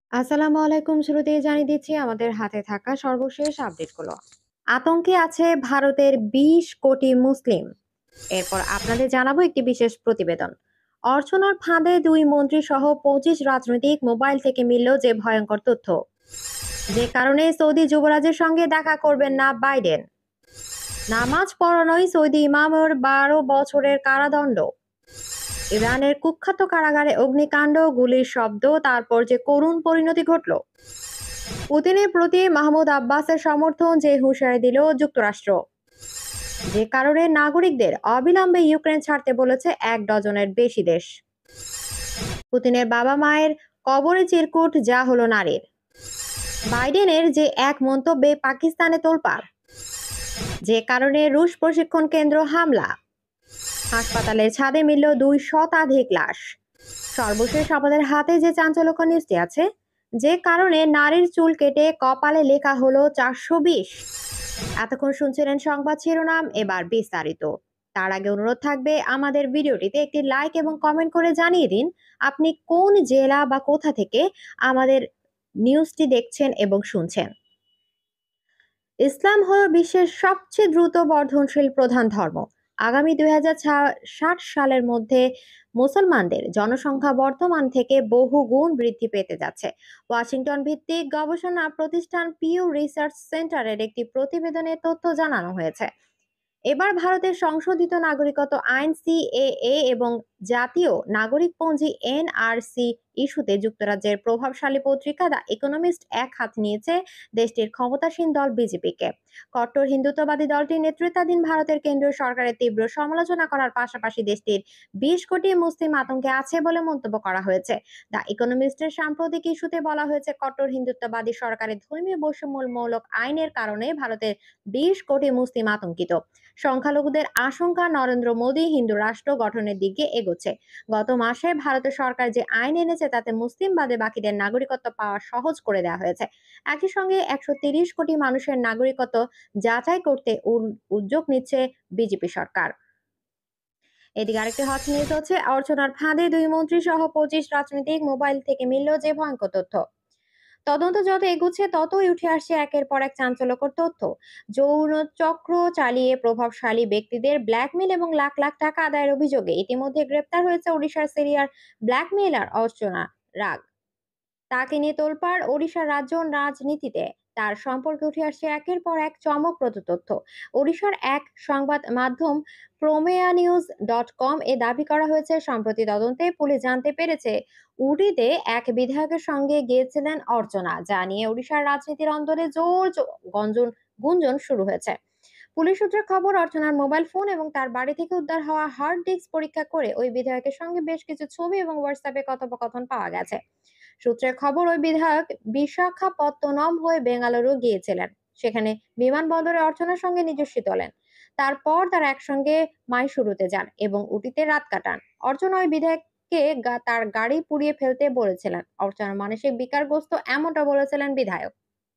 আসসালামু আলাইকুম। শুরুতেই জানিয়ে দিচ্ছি আমাদের হাতে থাকা সর্বশেষ আপডেটগুলো। আতঙ্কে আছে ভারতের ২০ কোটি মুসলিম। এরপর আপনাদের জানাবো একটি বিশেষ প্রতিবেদন। অর্চনার ফাঁদে ২ মন্ত্রী সহ ২৫ রাজনৈতিক মোবাইল থেকে মিলল যে ভয়ঙ্কর তথ্য। যে কারণে সৌদি যুবরাজের সঙ্গে দেখা করবেন না বাইডেন। নামাজ পড়ানোয় সৌদি ইমামের ১২ বছরের কারাদণ্ড। ইরানের কুখ্যাত কারাগারে অগ্নিকাণ্ড, গুলির শব্দ, তারপর যে করুণ পরিণতি ঘটল। পুতিনের প্রতি মাহমুদ আব্বাসের সমর্থন, যে হুঁশিয়ারি দিল যুক্তরাষ্ট্র। যে কারণে নাগরিকদের অবিলম্বে ইউক্রেন ছাড়তে বলেছে ১ ডজনের বেশি দেশ। পুতিনের বাবা মায়ের কবরে চিরকুট, যা হলো নারীর। বাইডেনের যে এক মন্তব্যে পাকিস্তানে তোলপাড়। যে কারণে রুশ প্রশিক্ষণ কেন্দ্র হামলা। হাসপাতালের ছাদে মিলল ২ শতাধিক লাশ। সর্বশেষ আমাদের হাতে যে চাঞ্চল্যকর নিউজটি আছে, যে কারণে নারীর চুল কেটে কপালে লেখা হলো ৪২০। এতক্ষণ শুনছিলেন সংবাদ শিরোনাম, এবার বিস্তারিত। তার আগে অনুরোধ থাকবে আমাদের ভিডিওটিতে একটি লাইক এবং কমেন্ট করে জানিয়ে দিন আপনি কোন জেলা বা কোথা থেকে আমাদের নিউজটি দেখছেন এবং শুনছেন। ইসলাম হলো বিশ্বের সবচেয়ে দ্রুত বর্ধনশীল প্রধান ধর্ম। আগামী ২০৬০ সালের মধ্যে মুসলমানদের জনসংখ্যা বর্তমান থেকে বহু গুণ বৃদ্ধি পেতে যাচ্ছে। ওয়াশিংটন ভিত্তিক গবেষণা প্রতিষ্ঠান পিউ রিসার্চ সেন্টারের একটি প্রতিবেদনে তথ্য জানানো হয়েছে। এবার ভারতের সংশোধিত নাগরিকত্ব আইন সিএএ এবং জাতীয় নাগরিকপঞ্জি এনআরসি ইস্যুতে যুক্তরাজ্যের প্রভাবশালী পত্রিকা দ্য ইকোনমিস্ট এক হাত নিয়েছে দেশটির ক্ষমতাসীন দল বিজেপিকে। কট্টর হিন্দুত্ববাদী দলটির নেতৃত্বাধীন ভারতের কেন্দ্রীয় সরকারের তীব্র সমালোচনা করার পাশাপাশি দেশটির ২০ কোটি মুসলিম আতঙ্কে আছে বলে মন্তব্য করা হয়েছে। দ্য ইকোনমিস্টের সাম্প্রতিক ইস্যুতে বলা হয়েছে, কট্টর হিন্দুত্ববাদী সরকারের ধর্মীয় বৈষম্যমূলক আইনের কারণে ভারতের ২০ কোটি মুসলিম আতঙ্কিত। সংখ্যালঘুদের আশঙ্কা, নরেন্দ্র মোদী হিন্দু রাষ্ট্র গঠনের দিকে এগোচ্ছে। গত মাসে ভারতের সরকার যে আইন এনেছে তাতে মুসলিম বাদে বাকিদের নাগরিকত্ব পাওয়া সহজ করে দেওয়া হয়েছে। একই সঙ্গে ১৩০ কোটি মানুষের নাগরিকত্ব যাচাই করতে উদ্যোগ নিচ্ছে বিজেপি সরকার। এদিকে আরেকটি হট নিউজ হচ্ছে, অর্চনার ফাঁদে ২ মন্ত্রী সহ ২৫ রাজনৈতিক মোবাইল থেকে মিলল যে ভয়ঙ্কর তথ্য। তদন্ত যত এগুচ্ছে ততই উঠে আসছে একের পর এক চাঞ্চল্যকর তথ্য। যৌন চক্র চালিয়ে প্রভাবশালী ব্যক্তিদের ব্ল্যাকমেল এবং লাখ লাখ টাকা আদায়ের অভিযোগে ইতিমধ্যে গ্রেপ্তার হয়েছে ওড়িশার সিরিয়ার ব্ল্যাকমেইলার অর্চনা রাগ। তাকে নিয়ে তোলপাড় ওড়িশার রাজ্য রাজনীতিতে। তার সম্পর্কে উঠে আসছে একের পর এক চমকপ্রদ তথ্য। ওড়িশার এক সংবাদ মাধ্যম প্রমেয়ানিউজ.কম এ দাবি করা হয়েছে, সম্প্রতি তদন্তে পুলিশ জানতে পেরেছে উটিতে এক বিধায়কের সঙ্গে গিয়েছিলেন অর্চনা, যা নিয়ে ওড়িশার রাজনীতির অন্দরে জোর গুঞ্জন শুরু হয়েছে। পুলিশ সূত্রে খবর, অর্চনার মোবাইল ফোন এবং তার বাড়ি থেকে উদ্ধার হওয়া হার্ড ডিস্ক পরীক্ষা করে ওই বিধায়কের সঙ্গে বেশ কিছু ছবি এবং হোয়াটসঅ্যাপে কথোপকথন পাওয়া গেছে। সূত্রের খবর, ওই বিধায়ক বিশাখাপত্তনম হয়ে বেঙ্গালুরু গিয়েছিলেন। সেখানে বিমানবন্দরে অর্চনার সঙ্গে নিজস্বী তোলেন। তারপর তারা একসঙ্গে মাইশুরুতে যান এবং উটিতে রাত কাটান। অর্চনা ওই বিধায়ককে তার গাড়ি পুড়িয়ে ফেলতে বলেছিলেন। অর্চনার মানসিক বিকারগ্রস্ত, এমনটা বলেছিলেন বিধায়ক।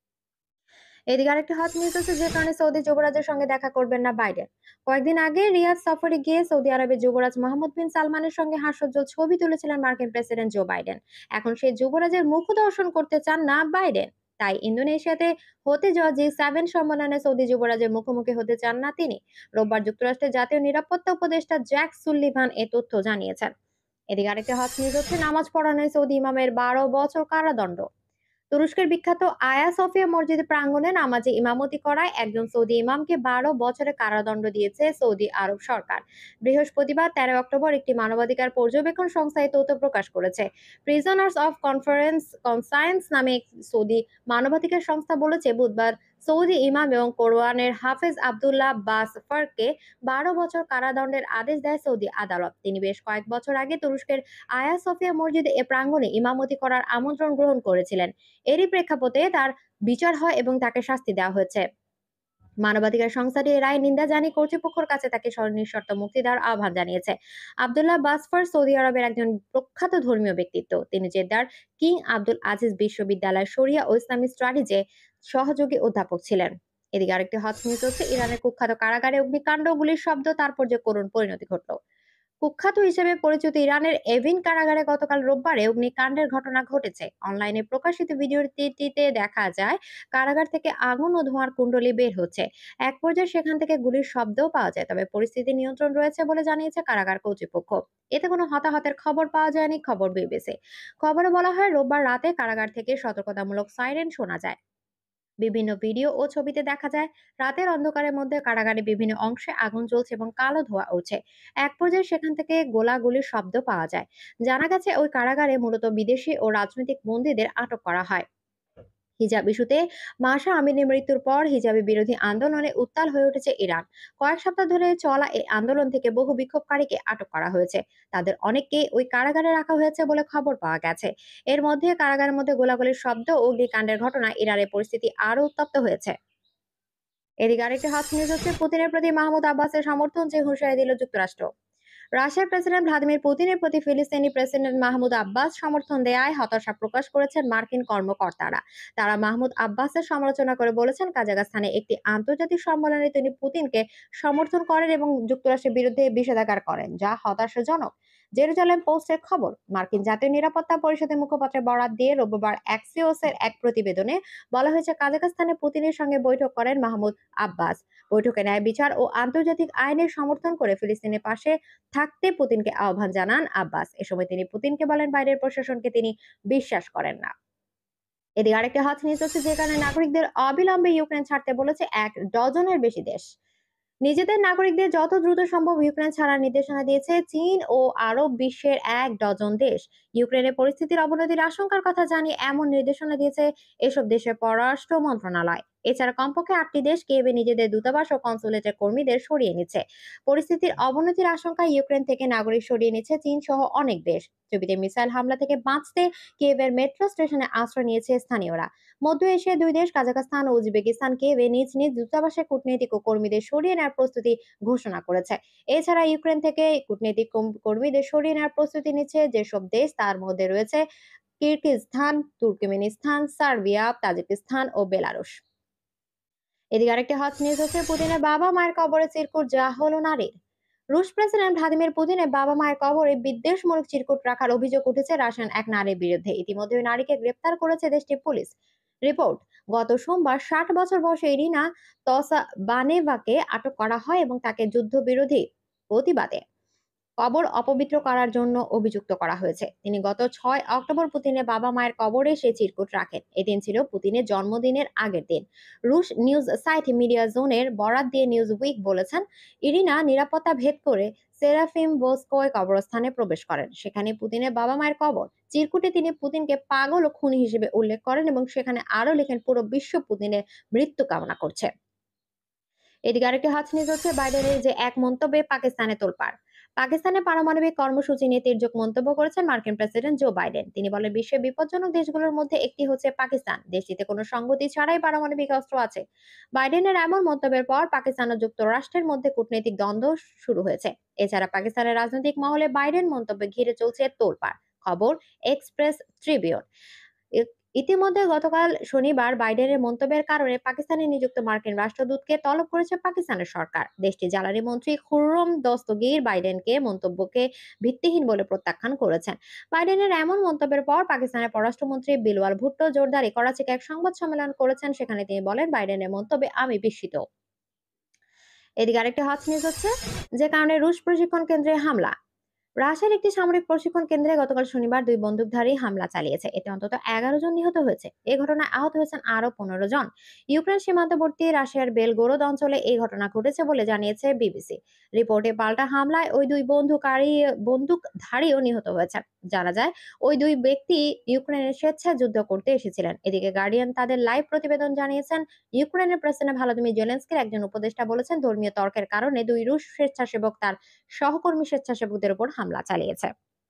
এদিকে আরেকটি হট নিউজ আছে, যে কারণে সৌদি যুবরাজের সঙ্গে দেখা করবেন না বাইডেন। কয়েকদিন আগে রিয়াদ সফরে গিয়ে সৌদি আরবের যুবরাজ মোহাম্মদ বিন সালমানের সঙ্গে হাস্যোজ্জ্বল ছবি তুলেছিলেন মার্কিন প্রেসিডেন্ট জো বাইডেন। এখন সেই যুবরাজের মুখ দর্শন করতে চান না বাইডেন। তাই ইন্দোনেশিয়াতে হতে যাওয়া জি7 সম্মেলনে সৌদি যুবরাজের মুখোমুখি হতে চান না তিনি। রোববার যুক্তরাষ্ট্রের জাতীয় নিরাপত্তা উপদেষ্টা জ্যাক সুলিভান এ তথ্য জানিয়েছেন। এদিকে আরেকটি হট নিউজ হচ্ছে, নামাজ পড়ানোয় সৌদি ইমামের ১২ বছর কারাদণ্ড। তুরস্কের বিখ্যাত আয়া সোফিয়া মসজিদের প্রাঙ্গণে নামাজে ইমামতি করায় একজন সৌদি ইমামকে ১২ বছরের কারাদণ্ড দিয়েছে সৌদি আরব সরকার। বৃহস্পতিবার ১৩ অক্টোবর একটি মানবাধিকার পর্যবেক্ষণ সংস্থা এই তথ্য প্রকাশ করেছে। প্রিজনার্স অফ কনসায়েন্স নামে এক সৌদি মানবাধিকার সংস্থা বলেছে, বুধবার সৌদি ইমাম এবং কোরআনের হাফেজ আব্দুল্লাহ বাসফারকে ১২ বছর কারাদণ্ডের আদেশ দেয় সৌদি আদালত। তিনি বেশ কয়েক বছর আগে তুরস্কের আয়া সোফিয়া মসজিদে এ প্রাঙ্গণে ইমামতি করার আমন্ত্রণ গ্রহণ করেছিলেন। এরই প্রেক্ষাপটে তার বিচার হয় এবং তাকে শাস্তি দেওয়া হয়েছে। মানবাধিকার সংস্থাটি এর রায় নিন্দা জানিয়ে কর্তৃপক্ষের কাছে তাকে নিঃশর্ত মুক্তি দেওয়ার আহ্বান জানিয়েছে। আব্দুল্লাহ বাসফার সৌদি আরবের একজন প্রখ্যাত ধর্মীয় ব্যক্তিত্ব। তিনি জেদ্দার কিং আব্দুল আজিজ বিশ্ববিদ্যালয় শরিয়া ও ইসলামিক স্টাডিজে সহযোগী অধ্যাপক ছিলেন। এদিকে আরেকটি হট নিউজ হচ্ছে, ইরানের কুখ্যাত কারাগারে অগ্নিকাণ্ড, গুলির শব্দ, তারপর যে করুণ পরিণতি ঘটল। কুখ্যাত হিসেবে পরিচিত ইরানের এভিন কারাগারে গতকাল রোববারে অগ্নিকাণ্ডের ঘটনা ঘটেছে। অনলাইনে প্রকাশিত ভিডিওটিতে দেখা যায় কারাগার থেকে আগুন ও ধোঁয়ার কুণ্ডলী বের হচ্ছে। এক পর্যায়ে সেখান থেকে গুলির শব্দও পাওয়া যায়, তবে পরিস্থিতি নিয়ন্ত্রণ রয়েছে বলে জানিয়েছে কারাগার কর্তৃপক্ষ। এতে কোনো হতাহতের খবর পাওয়া যায়নি, খবর বিবিসি। খবরে বলা হয় রোববার রাতে কারাগার থেকে সতর্কতামূলক সাইরেন শোনা যায়। বিভিন্ন ভিডিও ও ছবিতে দেখা যায় রাতের অন্ধকারের মধ্যে কারাগারের বিভিন্ন অংশে আগুন জ্বলছে এবং কালো ধোঁয়া উঠছে। এক পর্যায়ে সেখান থেকে গোলাগুলির শব্দ পাওয়া যায়। জানা গেছে ওই কারাগারে মূলত বিদেশি ও রাজনৈতিক বন্দীদের আটক করা হয়। হিজাব ইস্যুতে মাসা আমিনের মৃত্যুর পর হিজাবি বিরোধী আন্দোলনে উত্তাল হয়ে উঠেছে ইরান। কয়েক সপ্তাহ ধরে চলা এই আন্দোলন থেকে বহু বিক্ষোভকারীকে আটক করা হয়েছে। তাদের অনেককে ওই কারাগারে রাখা হয়েছে বলে খবর পাওয়া গেছে। এর মধ্যে কারাগারের মধ্যে গোলাগুলির শব্দ ও অগ্নিকাণ্ডের ঘটনায় ইরানের পরিস্থিতি আরও উত্তপ্ত হয়েছে। এদিকে আরেকটি হট নিউজ হচ্ছে পুতিনের প্রতি মাহমুদ আব্বাসের সমর্থন যে হুঁশিয়ারি দিল যুক্তরাষ্ট্র। রাশিয়ার প্রেসিডেন্ট ভ্লাদিমির পুতিনের প্রতি ফিলিস্তিনি প্রেসিডেন্ট মাহমুদ আব্বাস সমর্থন দেয়ায় হতাশা প্রকাশ করেছেন মার্কিন কর্মকর্তারা। তারা মাহমুদ আব্বাসের সমালোচনা করে বলেছেন, কাজাখস্তানে একটি আন্তর্জাতিক সম্মেলনে তিনি পুতিনকে সমর্থন করেন এবং যুক্তরাষ্ট্রের বিরুদ্ধে বিষেধাগার করেন, যা হতাশাজনক। জেরুজালেম পোস্টের খবর, মার্কিন জাতীয় নিরাপত্তা পরিষদের মুখপাত্রের বরাত দিয়ে রোববার অ্যাক্সিওসের এক প্রতিবেদনে বলা হয়েছে, কাজাখস্তানে পুতিনের সঙ্গে বৈঠক করেন মাহমুদ আব্বাস। বৈঠকে ন্যায় বিচার ও আন্তর্জাতিক আইনের সমর্থন করে ফিলিস্তিনের পাশে থাকতে পুতিনকে আহ্বান জানান আব্বাস। এ সময় তিনি পুতিনকে বলেন, বাইরের প্রশাসনকে তিনি বিশ্বাস করেন না। এদিকে আরেকটি হট নিউজ হচ্ছে, যেখানে নাগরিকদের অবিলম্বে ইউক্রেন ছাড়তে বলেছে ১ ডজনের বেশি দেশ। নিজেদের নাগরিকদের যত দ্রুত সম্ভব ইউক্রেন ছাড়ার নির্দেশনা দিয়েছে চীন ও আরব বিশ্বের ১ ডজন দেশ। ইউক্রেনের পরিস্থিতির অবনতির আশঙ্কার কথা জানিয়ে এমন নির্দেশনা দিয়েছে এসব দেশের পররাষ্ট্র মন্ত্রণালয়। এছাড়া কমপক্ষে ৮টি দেশ কিয়েভে নিজেদের দূতাবাস ও কনসুলেটের কর্মীদের সরিয়ে নিচ্ছে। পরিস্থিতির অবনতির আশঙ্কায় ইউক্রেন থেকে নাগরিক সরিয়ে নিচ্ছে চীন সহ অনেক দেশ। ছবিতে মিসাইল হামলা থেকে বাঁচতে কিয়েভের মেট্রো স্টেশনে আশ্রয় নিয়েছে স্থানীয়রা। মধ্য এশিয়ার ২ দেশ কাজাখস্তান ও উজবেকিস্তান কিয়েভে নিজ নিজ দূতাবাসে কূটনৈতিক ও কর্মীদের সরিয়ে নেওয়ার প্রস্তুতি ঘোষণা করেছে। এছাড়া ইউক্রেন থেকে কূটনৈতিক কর্মীদের সরিয়ে নেওয়ার প্রস্তুতি নিচ্ছে যেসব দেশ, তার মধ্যে রয়েছে কিরগিজস্তান, তুর্কমেনিস্তান, সার্বিয়া, তাজিকিস্তান ও বেলারুশ। এদিকে আরেকটি হট নিউজ হচ্ছে, পুতিনের বাবা মায়ের কবরে চিরকুট, যা হলো নারীর। রুশ প্রেসিডেন্ট ভ্লাদিমির পুতিনের বাবা মায়ের কবরে বিদ্বেষমূলক চিরকুট রাখার অভিযোগ উঠেছে রাশিয়ান এক নারীর বিরুদ্ধে। ইতিমধ্যে ওই নারীকে গ্রেপ্তার করেছে দেশটির পুলিশ। রিপোর্ট, গত সোমবার ৬০ বছর বয়সী ইরিনা তসাবানেভাকে আটক করা হয় এবং তাকে যুদ্ধবিরোধী প্রতিবাদে কবর অপবিত্র করার জন্য অভিযুক্ত করা হয়েছে। তিনি গত ৬ অক্টোবর পুতিনের বাবা মায়ের কবরে সেই চিরকুট রাখেন। এদিন ছিল পুতিনের জন্মদিনের আগের দিন। রুশ নিউজ সাইট মিডিয়া জোনের বরাত দিয়ে নিউজ উইক বলেছেন, ইরিনা নিরাপত্তা ভেদ করে সেরাফিম বোস্কোয় কবরস্থানে প্রবেশ করেন। সেখানে পুতিনের বাবা মায়ের কবর। চিরকুটে তিনি পুতিনকে পাগল ও খুনি হিসেবে উল্লেখ করেন এবং সেখানে আরো লেখেন, পুরো বিশ্ব পুতিনের মৃত্যু কামনা করছে। এদিকে আরেকটি হট নিউজ হচ্ছে, বাইডেনের যে এক মন্তব্যে পাকিস্তানে তোলপাড়। পাকিস্তানের পারমাণবিক কর্মসূচি নিয়ে তির্যক মন্তব্য করেছেন মার্কিন প্রেসিডেন্ট জো বাইডেন। তিনি বলেন, বিশ্বের বিপজ্জনক দেশগুলোর মধ্যে একটি হচ্ছে পাকিস্তান। দেশটিতে কোনো সংগতি ছাড়াই পারমাণবিক অস্ত্র আছে। বাইডেনের এমন মন্তব্যের পর পাকিস্তান ও যুক্তরাষ্ট্রের মধ্যে কূটনৈতিক দ্বন্দ্ব শুরু হয়েছে। এছাড়া পাকিস্তানের রাজনৈতিক মহলে বাইডেন মন্তব্যে ঘিরে চলছে তোলপাড়। খবর, এক্সপ্রেস ট্রিবিউন। ইতিমধ্যে গতকাল শনিবার বাইডেনের মন্তব্যের কারণে পাকিস্তানে নিযুক্ত মার্কিন রাষ্ট্রদূতকে তলব করেছে পাকিস্তানের সরকার। দেশটির জ্বালানি মন্ত্রী খুররম দস্তগীর বাইডেনকে মন্তব্যকে ভিত্তিহীন বলে প্রত্যাখ্যান করেছেন। বাইডেনের এমন মন্তব্যের পর পাকিস্তানের পররাষ্ট্রমন্ত্রী বিলওয়াল ভুট্টো জোরদারি করাচিতে এক সংবাদ সম্মেলন করেছেন। সেখানে তিনি বলেন, বাইডেনের মন্তব্যে আমি বিস্মিত। এদিকে আরেকটি হট নিউজ হচ্ছে, যে কারণে রুশ প্রশিক্ষণ কেন্দ্রে হামলা। রাশিয়ার একটি সামরিক প্রশিক্ষণ কেন্দ্রে গতকাল শনিবার ২ বন্দুকধারী হামলা চালিয়েছে। এতে অন্তত ১১ জন নিহত হয়েছে। এ ঘটনায় আহত হয়েছেন আরো ১৫ জন। ইউক্রেন সীমান্তবর্তী রাশিয়ার বেলগোরোদ অঞ্চলে এই ঘটনা ঘটেছে বলে জানিয়েছে বিবিসি। রিপোর্টে পাল্টা হামলায় ওই ২ বন্দুকধারীও নিহত হয়েছে। জানা যায়, ওই ২ ব্যক্তি ইউক্রেনের স্বেচ্ছায় যুদ্ধ করতে এসেছিলেন। এদিকে গার্ডিয়ান তাদের লাইভ প্রতিবেদন জানিয়েছেন, ইউক্রেনের প্রেসিডেন্ট ভলোদিমির জেলেনস্কির একজন উপদেষ্টা বলেছেন, ধর্মীয় তর্কের কারণে ২ রুশ স্বেচ্ছাসেবক তার সহকর্মী স্বেচ্ছাসেবকদের উপর হামলা চালিয়েছে।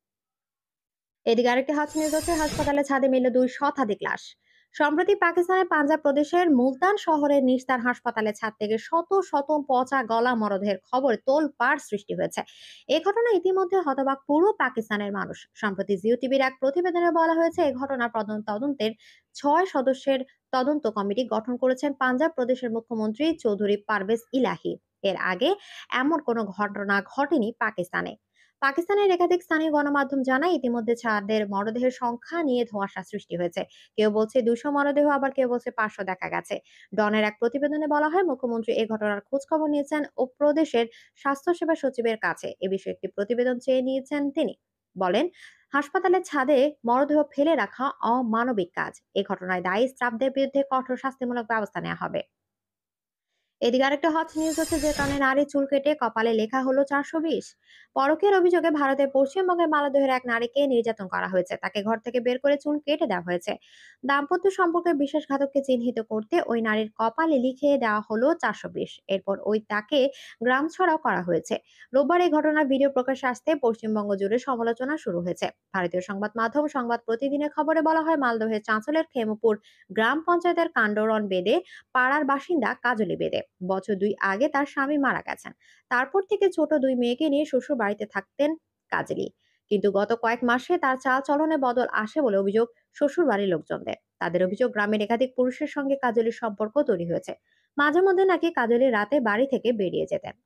এদিকে আরেকটি হট নিউজ হচ্ছে, হাসপাতালে ছাদে মিলল ২ শতাধিক লাশ। সম্প্রতি পাকিস্তানের পাঞ্জাব প্রদেশের মুলতান শহরের নিস্তার হাসপাতালে ছাদ থেকে শত শত পচা গলা মরদেহের খবরে তোলপাড় সৃষ্টি হয়েছে। এ ঘটনা ইতিমধ্যে হতবাক পুরো পাকিস্তানের মানুষ। সম্প্রতি জিও টিভির এক প্রতিবেদনে বলা হয়েছে, এই ঘটনার তদন্তের ৬ সদস্যের তদন্ত কমিটি গঠন করেছেন পাঞ্জাব প্রদেশের মুখ্যমন্ত্রী চৌধুরী পারভেজ ইলাহি। এর আগে এমন কোনো ঘটনা ঘটেনি পাকিস্তানে। পাকিস্তানের একাধিক স্থানীয় গণমাধ্যম জানায় ইতিমধ্যে ছাদের মরদেহের সংখ্যা নিয়ে ধোঁয়াশা সৃষ্টি হয়েছে। কেউ বলছে 200 মরদেহ, আবার কেউ বলছে 500 দেখা গেছে। ডনের এক প্রতিবেদনে বলা হয়, মুখ্যমন্ত্রী এই ঘটনার খোঁজ খবর নিয়েছেন ও প্রদেশের স্বাস্থ্যসেবা সচিবের কাছে এ বিষয়ে একটি প্রতিবেদন চেয়ে নিয়েছেন। তিনি বলেন, হাসপাতালের ছাদে মরদেহ ফেলে রাখা অমানবিক কাজ। এ ঘটনায় দায়ী স্টাফদের বিরুদ্ধে কঠোর শাস্তিমূলক ব্যবস্থা নেওয়া হবে। এদিকে আরেকটা হট নিউজ হচ্ছে, যে কারণে নারী চুল কেটে কপালে লেখা হলো 420। পরকীয়ার অভিযোগে ভারতের পশ্চিমবঙ্গের মালদহের এক নারীকে নির্যাতন করা হয়েছে। তাকে ঘর থেকে বের করে চুল কেটে দেওয়া হয়েছে। দাম্পত্য সম্পর্কের বিশ্বাসঘাতককে চিহ্নিত করতে ওই নারীর কপালে লিখে দেওয়া হলো 420। এরপর ওই তাকে গ্রাম ছড়াও করা হয়েছে। রোববার এই ঘটনার ভিডিও প্রকাশ্যে আসতে পশ্চিমবঙ্গ জুড়ে সমালোচনা শুরু হয়েছে। ভারতীয় সংবাদ মাধ্যম সংবাদ প্রতিদিনের খবরে বলা হয়, মালদহের চাঁচলের খেমপুর গ্রাম পঞ্চায়েতের কাণ্ডরন বেদে পাড়ার বাসিন্দা কাজলি বেদে বছর 2 আগে তার স্বামী মারা গেছেন। তারপর থেকে ছোট 2 মেয়েকে নিয়ে শ্বশুর বাড়িতে থাকতেন কাজলি। কিন্তু গত কয়েক মাসে তার চাল চলনে বদল আসে বলে অভিযোগ শ্বশুর বাড়ির লোকজনদের। তাদের অভিযোগ, গ্রামের একাধিক পুরুষের সঙ্গে কাজলির সম্পর্ক তৈরি হয়েছে। মাঝে মধ্যে নাকি কাজলি রাতে বাড়ি থেকে বেরিয়ে যেতেন।